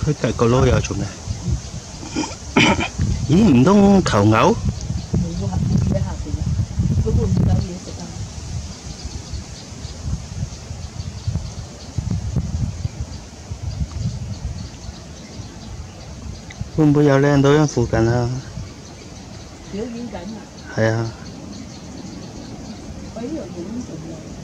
佢隔個籮柚做咩？咦，唔通求偶？ 冇啊，喺下邊啊，佢會唔會有嘢食啊？ 會唔會有靚女喺附近啊？ 表演緊啊！ 係啊。 喂，呢度影成啊！